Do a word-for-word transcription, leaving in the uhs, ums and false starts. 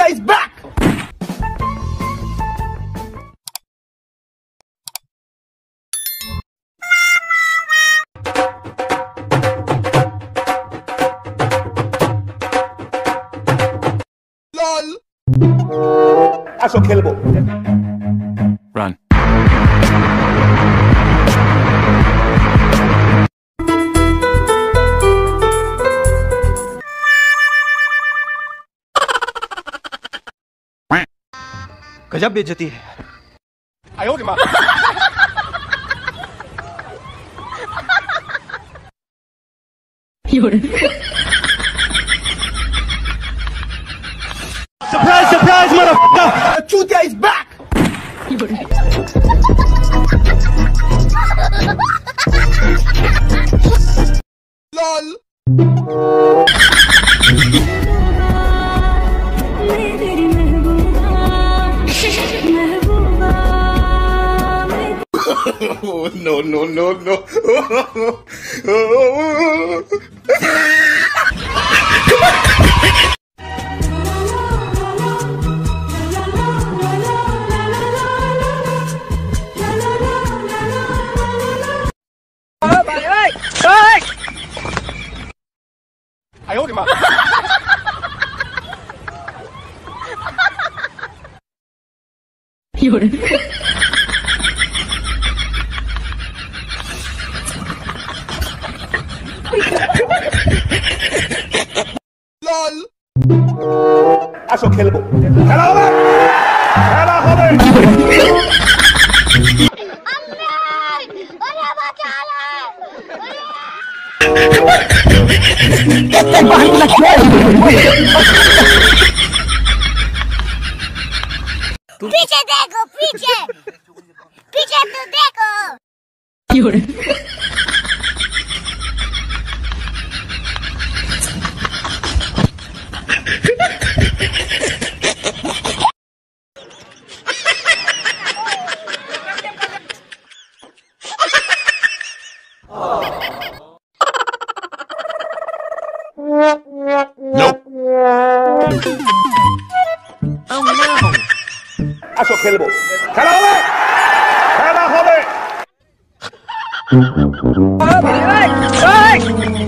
is back! LOL! That's unkillable. Run. गजब बेइज्जती है। आयो रे माँ। Surprise, surprise, motherfucker! The Chutia is back! LOL! Oh, no, no, no, no. I hold him up. LOL! That's unkillable. Hello there! Hello, honey! पीछे देखो पीछे पीछे तो देखो Nope. Oh no. That's unkillable. Hello there! Hello, honey!